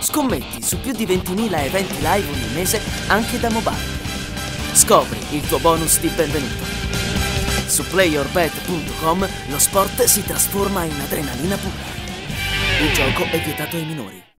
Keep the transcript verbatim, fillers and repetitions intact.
Scommetti su più di ventimila eventi live ogni mese anche da mobile. Scopri il tuo bonus di benvenuto. Su playorbet punto com lo sport si trasforma in adrenalina pura. Il gioco è vietato ai minori.